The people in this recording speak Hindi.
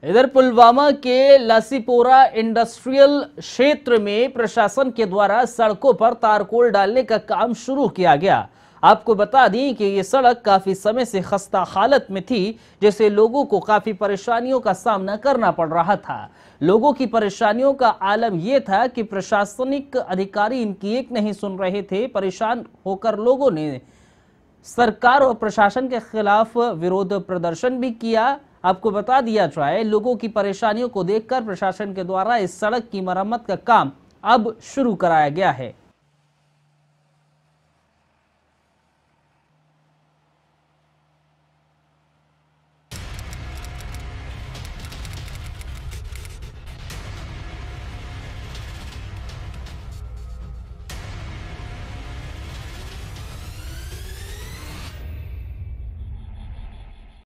इधर पुलवामा के लासीपोरा इंडस्ट्रियल क्षेत्र में प्रशासन के द्वारा सड़कों पर तारकोल डालने का काम शुरू किया गया। आपको बता दें कि ये सड़क काफी समय से खस्ता हालत में थी, जिससे लोगों को काफी परेशानियों का सामना करना पड़ रहा था। लोगों की परेशानियों का आलम यह था कि प्रशासनिक अधिकारी इनकी एक नहीं सुन रहे थे। परेशान होकर लोगों ने सरकार और प्रशासन के खिलाफ विरोध प्रदर्शन भी किया। आपको बता दिया जाए, लोगों की परेशानियों को देखकर प्रशासन के द्वारा इस सड़क की मरम्मत का काम अब शुरू कराया गया है।